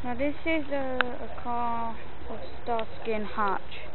Now this is a car of Starsky and Hutch.